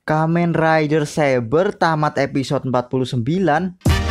Kamen Rider Saber tamat episode 49.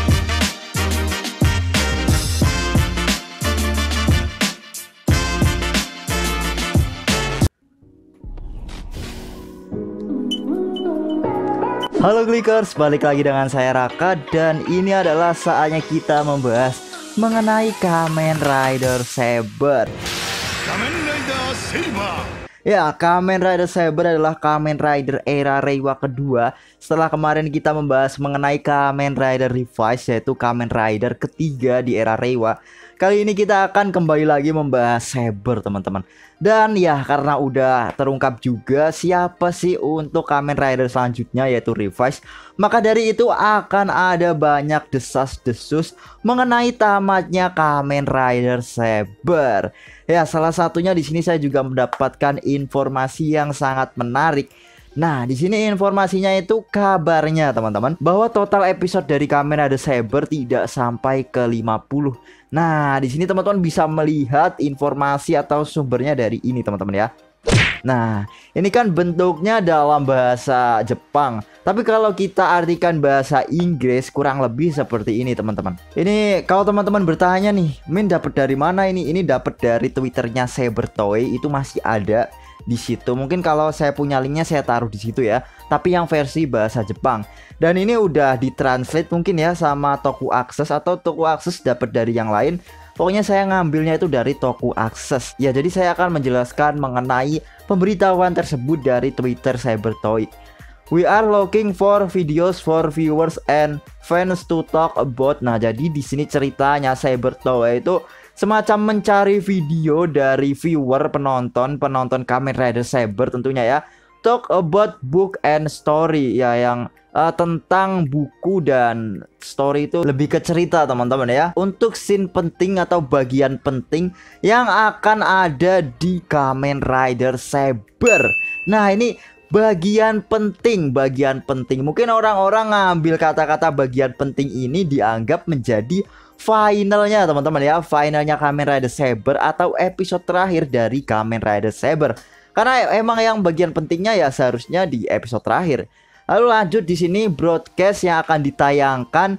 Halo Clickers, balik lagi dengan saya Raka. Dan ini adalah saatnya kita membahas mengenai Kamen Rider Saber. Kamen Rider Saber. Ya, Kamen Rider Saber adalah Kamen Rider era Reiwa kedua. Setelah kemarin kita membahas mengenai Kamen Rider Revice, yaitu Kamen Rider ketiga di era Reiwa. Kali ini kita akan kembali lagi membahas Saber, teman-teman. Dan ya, karena udah terungkap juga siapa sih untuk Kamen Rider selanjutnya, yaitu Revice, maka dari itu akan ada banyak desas-desus mengenai tamatnya Kamen Rider Saber. Ya, salah satunya di sini saya juga mendapatkan informasi yang sangat menarik. Nah, di sini informasinya itu kabarnya teman-teman bahwa total episode dari Kamen Rider Saber tidak sampai ke 50. Nah, di sini teman-teman bisa melihat informasi atau sumbernya dari ini teman-teman ya. Nah, ini kan bentuknya dalam bahasa Jepang. Tapi kalau kita artikan bahasa Inggris kurang lebih seperti ini teman-teman. Ini kalau teman-teman bertanya nih, Min dapat dari mana ini? Ini dapat dari Twitternya Saber Toy, itu masih ada di situ. Mungkin kalau saya punya linknya saya taruh di situ ya. Tapi yang versi bahasa Jepang. Dan ini udah ditranslate mungkin ya sama Toku Access, atau Toku Access dapat dari yang lain. Pokoknya saya ngambilnya itu dari Toku Access. Ya, jadi saya akan menjelaskan mengenai pemberitahuan tersebut dari Twitter Saber Toy. We are looking for videos for viewers and fans to talk about. Nah, jadi di sini ceritanya Saber Toy itu semacam mencari video dari viewer, penonton Kamen Rider Saber tentunya ya. Talk about book and story, ya, yang tentang buku dan story itu lebih ke cerita teman-teman ya. Untuk scene penting atau bagian penting yang akan ada di Kamen Rider Saber. Nah, ini bagian penting. Mungkin orang-orang ngambil kata-kata bagian penting ini dianggap menjadi finalnya teman-teman ya. Finalnya Kamen Rider Saber atau episode terakhir dari Kamen Rider Saber. Karena emang yang bagian pentingnya ya seharusnya di episode terakhir. Lalu lanjut di sini broadcast yang akan ditayangkan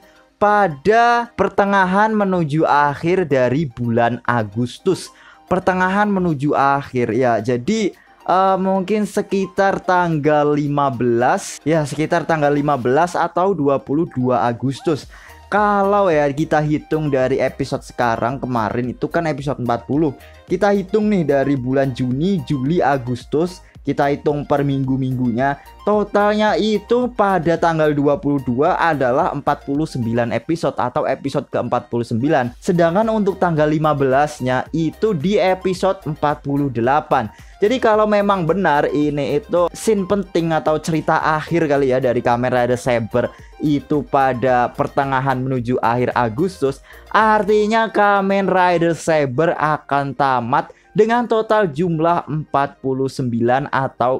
pada pertengahan menuju akhir dari bulan Agustus. Pertengahan menuju akhir ya. Jadi mungkin sekitar tanggal 15 ya, sekitar tanggal 15 atau 22 Agustus. Kalau ya kita hitung dari episode sekarang, kemarin itu kan episode 40. Kita hitung nih dari bulan Juni, Juli, Agustus, kita hitung per minggu-minggunya. Totalnya itu pada tanggal 22 adalah 49 episode atau episode ke-49. Sedangkan untuk tanggal 15-nya itu di episode 48. Jadi kalau memang benar ini itu scene penting atau cerita akhir kali ya dari Kamen Rider Saber itu pada pertengahan menuju akhir Agustus, artinya Kamen Rider Saber akan tamat dengan total jumlah 49 atau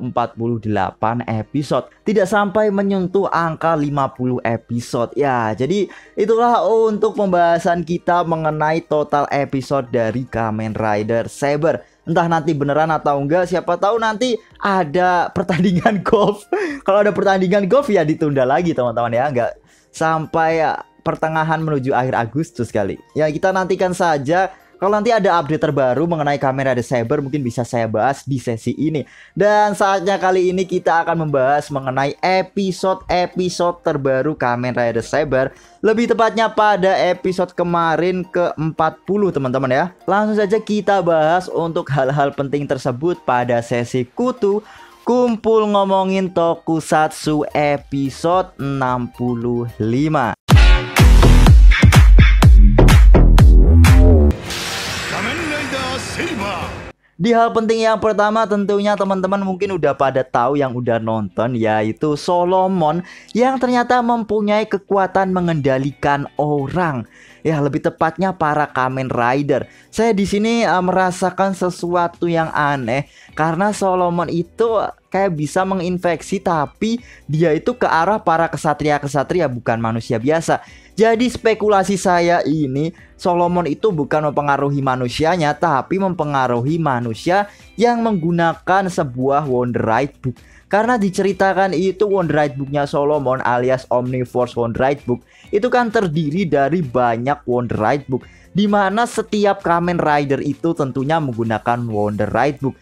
48 episode. Tidak sampai menyentuh angka 50 episode. Ya, jadi itulah untuk pembahasan kita mengenai total episode dari Kamen Rider Saber. Entah nanti beneran atau enggak, siapa tahu nanti ada pertandingan golf. Kalau ada pertandingan golf ya ditunda lagi teman-teman ya, enggak sampai pertengahan menuju akhir Agustus kali. Ya, kita nantikan saja. Kalau nanti ada update terbaru mengenai Kamen Rider Saber mungkin bisa saya bahas di sesi ini. Dan saatnya kali ini kita akan membahas mengenai episode-episode terbaru Kamen Rider Saber. Lebih tepatnya pada episode kemarin ke-40 teman-teman ya. Langsung saja kita bahas untuk hal-hal penting tersebut pada sesi Kutu Kumpul Ngomongin Tokusatsu episode 65. Di hal penting yang pertama tentunya teman-teman mungkin udah pada tahu yang udah nonton, yaitu Solomon yang ternyata mempunyai kekuatan mengendalikan orang. Ya, lebih tepatnya para Kamen Rider. Saya di sini merasakan sesuatu yang aneh karena Solomon itu kayak bisa menginfeksi, tapi dia itu ke arah para kesatria-kesatria, bukan manusia biasa. Jadi spekulasi saya ini, Solomon itu bukan mempengaruhi manusianya, tapi mempengaruhi manusia yang menggunakan sebuah Wonderite Book. Karena diceritakan itu Wonderite Book-nya Solomon alias Omniverse Wonderite Book itu kan terdiri dari banyak Wonderite Book, di mana setiap Kamen Rider itu tentunya menggunakan Wonderite Book.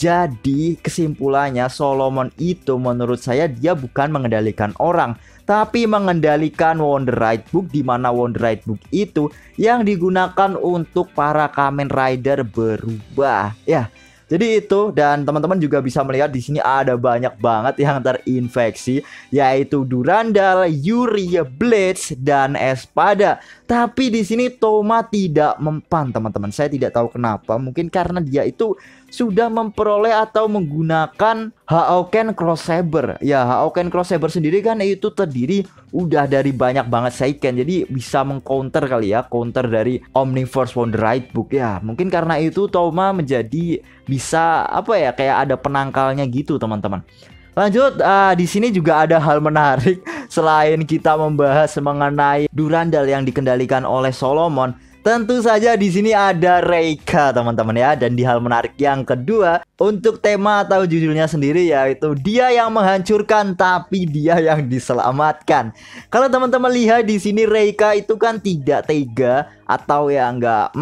Jadi kesimpulannya Solomon itu menurut saya dia bukan mengendalikan orang, tapi mengendalikan Wonderite Book, di mana Wonderite Book itu yang digunakan untuk para Kamen Rider berubah. Ya, jadi itu, dan teman-teman juga bisa melihat di sini ada banyak banget yang terinfeksi, yaitu Durandal, Yuri, Blitz, dan Espada. Tapi di sini Toma tidak mempan, teman-teman. Saya tidak tahu kenapa, mungkin karena dia itu sudah memperoleh atau menggunakan Haoken Cross Saber. Ya, Haoken Cross Saber sendiri kan itu terdiri udah dari banyak banget Seiken, jadi bisa mengcounter kali ya, counter dari Omniverse Wonderite Book. Ya, mungkin karena itu Toma menjadi bisa apa ya, kayak ada penangkalnya gitu, teman-teman. Lanjut, di sini juga ada hal menarik. Selain kita membahas mengenai Durandal yang dikendalikan oleh Solomon, tentu saja di sini ada Reika, teman-teman ya. Dan di hal menarik yang kedua, untuk tema atau judulnya sendiri, yaitu dia yang menghancurkan tapi dia yang diselamatkan. Kalau teman-teman lihat di sini, Reika itu kan tidak tega atau ya nggak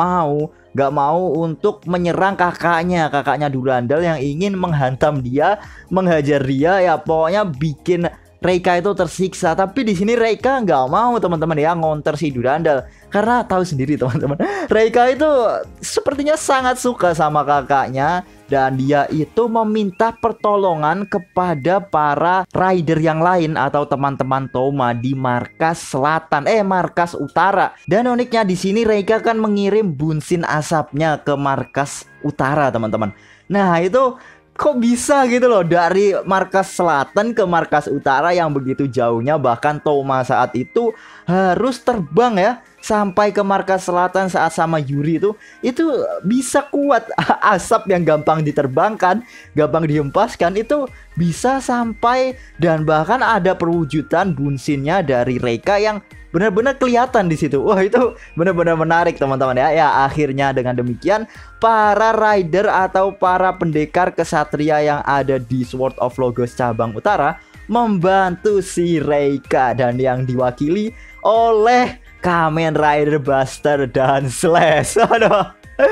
mau untuk menyerang kakaknya Durandal yang ingin menghantam dia, menghajar dia, ya pokoknya bikin Reika itu tersiksa. Tapi di sini Reika nggak mau, teman-teman ya, ngonter si Durandal, karena tahu sendiri teman-teman, Reika itu sepertinya sangat suka sama kakaknya, dan dia itu meminta pertolongan kepada para rider yang lain atau teman-teman Toma di markas selatan, markas utara. Dan uniknya di sini Reika kan mengirim bunsin asapnya ke markas utara, teman-teman. Nah, itu kok bisa gitu loh, dari markas selatan ke markas utara yang begitu jauhnya. Bahkan Toma saat itu harus terbang ya sampai ke markas selatan saat sama Yuri itu bisa kuat. Asap yang gampang diterbangkan, gampang dihempaskan itu bisa sampai, dan bahkan ada perwujudan bunsinnya dari Reika yang benar-benar kelihatan di situ. Wah, itu benar-benar menarik, teman-teman ya. Ya, akhirnya dengan demikian para rider atau para pendekar kesatria yang ada di Sword of Logos cabang utara membantu si Reika, dan yang diwakili oleh Kamen Rider Buster dan Slash. Aduh,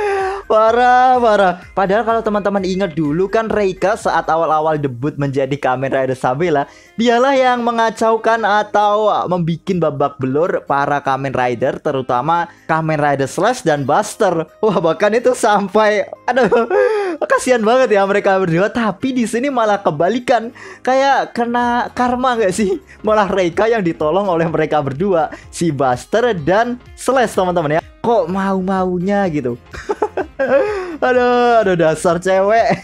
parah. Padahal kalau teman-teman ingat dulu kan, Reika saat awal-awal debut menjadi Kamen Rider Sabela, dialah yang mengacaukan atau membikin babak belur para Kamen Rider, terutama Kamen Rider Slash dan Buster. Wah, bahkan itu sampai, aduh, kasihan banget ya mereka berdua. Tapi di sini malah kebalikan, kayak kena karma nggak sih? Malah Reika yang ditolong oleh mereka berdua, si Buster dan Slash, teman-teman ya. Kok mau-maunya gitu. Aduh, dasar cewek.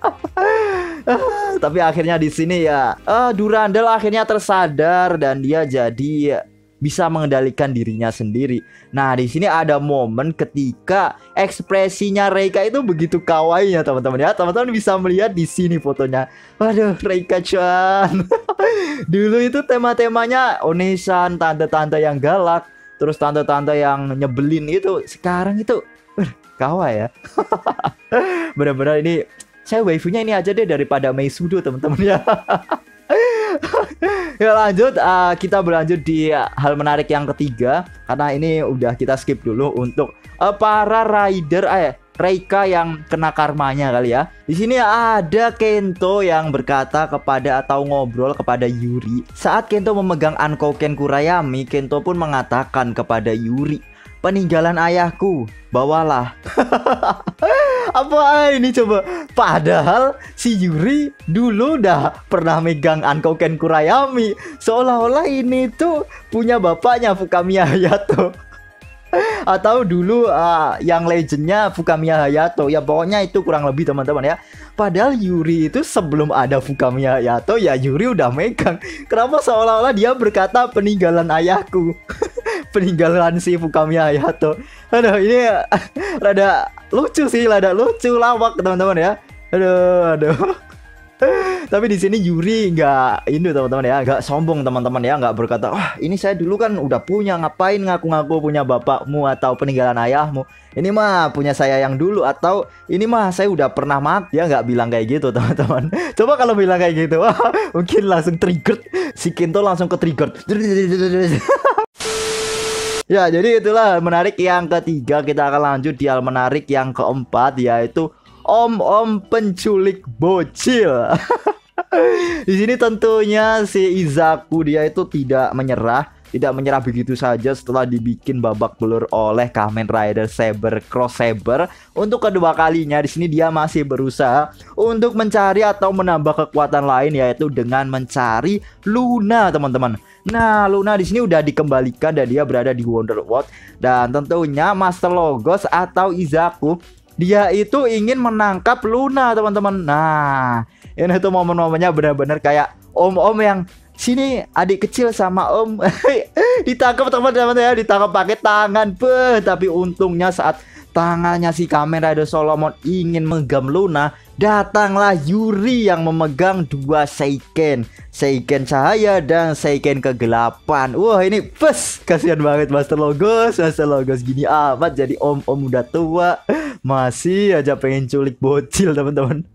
Tapi akhirnya di sini ya, Durandal akhirnya tersadar dan dia jadi bisa mengendalikan dirinya sendiri. Nah, di sini ada momen ketika ekspresinya Reika itu begitu kawaii ya, teman-teman ya. Teman-teman bisa melihat di sini fotonya. Waduh, Reika-chan. Dulu itu tema-temanya Onesan, tante-tante yang galak, terus tante-tante yang nyebelin itu. Sekarang itu kawaii ya. Benar-benar ini, saya waifunya ini aja deh daripada Meisudo, teman-teman ya. Ya, lanjut, kita berlanjut di hal menarik yang ketiga, karena ini udah kita skip dulu untuk para rider Reika yang kena karmanya kali ya. Di sini ada Kento yang berkata kepada atau ngobrol kepada Yuri. Saat Kento memegang Ankoken Kurayami, Kento pun mengatakan kepada Yuri, "Peninggalan ayahku, bawalah." Apa ini coba? Padahal si Yuri dulu udah pernah megang Ankoken Kurayami. Seolah-olah ini tuh punya bapaknya, Fukamiya Hayato. Atau dulu yang legendnya Fukamiya Hayato. Ya pokoknya itu kurang lebih, teman-teman ya. Padahal Yuri itu sebelum ada Fukamiya Hayato, ya Yuri udah megang. Kenapa seolah-olah dia berkata peninggalan ayahku? Peninggalan si Fukamiya Hayato. Aduh, ini rada lucu sih, rada lucu lawak, teman-teman ya. Aduh. Tapi di sini Yuri nggak ini teman-teman ya, nggak sombong teman-teman ya, nggak berkata, wah ini saya dulu kan udah punya, ngapain ngaku-ngaku punya bapakmu atau peninggalan ayahmu. Ini mah punya saya yang dulu, atau ini mah saya udah pernah mati. Ya nggak bilang kayak gitu teman-teman. Coba kalau bilang kayak gitu, wah mungkin langsung trigger, si Kento langsung ke trigger. Ya jadi itulah menarik yang ketiga. Kita akan lanjut di hal menarik yang keempat, yaitu om-om penculik bocil. Di sini tentunya si Izaku dia itu tidak menyerah begitu saja setelah dibikin babak belur oleh Kamen Rider Saber Cross Saber untuk kedua kalinya. Di sini dia masih berusaha untuk mencari atau menambah kekuatan lain, yaitu dengan mencari Luna, teman-teman. Nah, Luna di sini udah dikembalikan dan dia berada di Wonder World, dan tentunya Master Logos atau Izaku dia itu ingin menangkap Luna, teman-teman. Nah, ini tuh momen-momennya benar-benar kayak om-om yang sini adik kecil sama om ditangkap teman-teman ya, ditangkap pakai tangan. Tapi untungnya saat tangannya si Kamen Rider Solomon ingin menggam Luna, datanglah Yuri yang memegang dua Seiken cahaya dan Seiken kegelapan. Wah ini kasihan banget Master Logos gini amat, jadi om-om udah tua masih aja pengen culik bocil, teman-teman.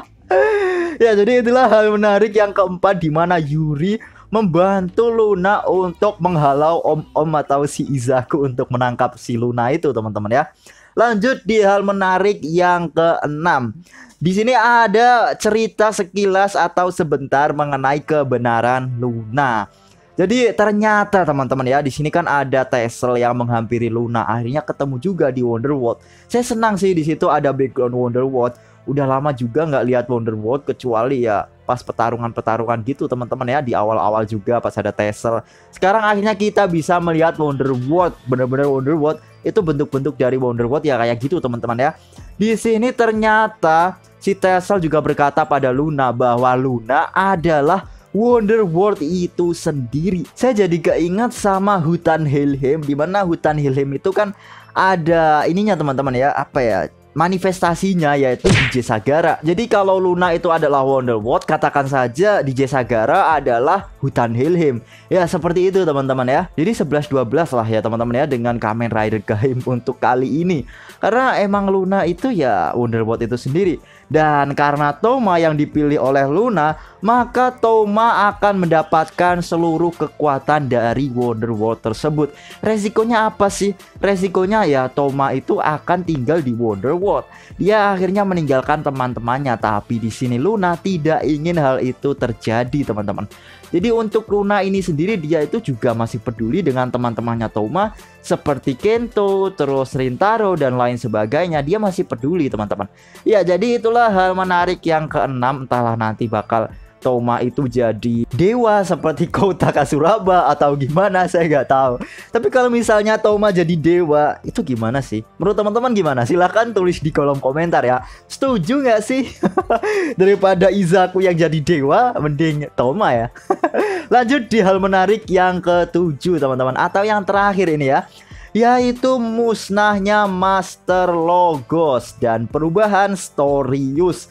Ya jadi itulah hal menarik yang keempat, di mana Yuri membantu Luna untuk menghalau om-om atau si Izaku untuk menangkap si Luna itu, teman-teman ya. Lanjut di hal menarik yang keenam. Di sini ada cerita sekilas atau sebentar mengenai kebenaran Luna. Jadi ternyata teman-teman ya, di sini kan ada Tessel yang menghampiri Luna. Akhirnya ketemu juga di Wonder World. Saya senang sih di situ ada background Wonder World. Udah lama juga nggak lihat Wonder World, kecuali ya pas pertarungan gitu teman-teman ya, di awal-awal juga pas ada Tessel. Sekarang akhirnya kita bisa melihat Wonder World, bener-bener Wonder World itu bentuk-bentuk dari Wonder World ya kayak gitu teman-teman ya. Di sini ternyata si Tessel juga berkata pada Luna bahwa Luna adalah Wonder World itu sendiri. Saya jadi keingat sama hutan Helheim, di mana hutan Helheim itu kan ada ininya teman-teman ya, apa ya, manifestasinya, yaitu DJ Sagara. Jadi kalau Luna itu adalah Wonder World, katakan saja DJ Sagara adalah hutan Helheim. Ya seperti itu teman-teman ya. Jadi 11-12 lah ya teman-teman ya dengan Kamen Rider Gaim untuk kali ini. Karena emang Luna itu ya Wonder World itu sendiri. Dan karena Toma yang dipilih oleh Luna, maka Toma akan mendapatkan seluruh kekuatan dari Wonder World tersebut. Resikonya apa sih? Resikonya ya Toma itu akan tinggal di Wonder World. Dia akhirnya meninggalkan teman-temannya. Tapi di sini Luna tidak ingin hal itu terjadi, teman-teman. Jadi untuk Luna ini sendiri, dia itu juga masih peduli dengan teman-temannya Toma, seperti Kento, terus Rintaro dan lain sebagainya. Dia masih peduli, teman-teman. Ya jadi itulah hal menarik yang keenam. Entahlah nanti bakal Toma itu jadi dewa seperti Kota Kasuraba atau gimana, saya nggak tahu. Tapi kalau misalnya Toma jadi dewa, itu gimana sih? Menurut teman-teman gimana? Silahkan tulis di kolom komentar ya. Setuju nggak sih? Daripada Izaku yang jadi dewa, mending Toma ya. Lanjut di hal menarik yang ketujuh teman-teman, atau yang terakhir ini ya, yaitu musnahnya Master Logos dan perubahan Storius.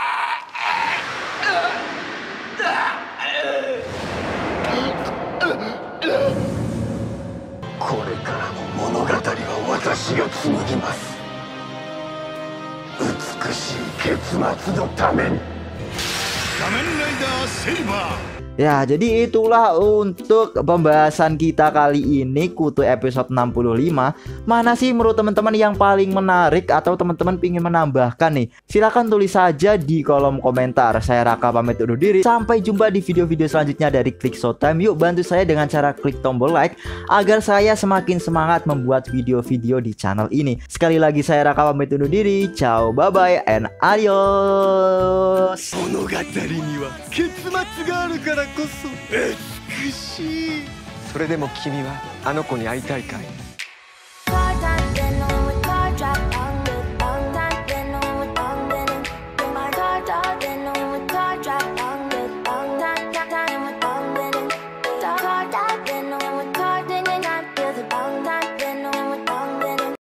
Ya, jadi itulah untuk pembahasan kita kali ini, Kutu episode 65. Mana sih menurut teman-teman yang paling menarik, atau teman-teman ingin menambahkan nih? Silahkan tulis saja di kolom komentar. Saya Raka pamit undur diri. Sampai jumpa di video-video selanjutnya dari Klik Showtime. Yuk bantu saya dengan cara klik tombol like agar saya semakin semangat membuat video-video di channel ini. Sekali lagi saya Raka pamit undur diri. Ciao, bye-bye, and adios. それでも君はあの子に会いたいかい？